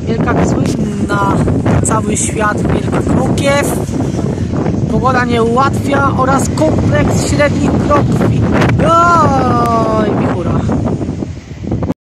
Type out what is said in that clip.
wielka słynna na cały świat wielka krukiew, pogoda nie ułatwia oraz kompleks średnich krokwi.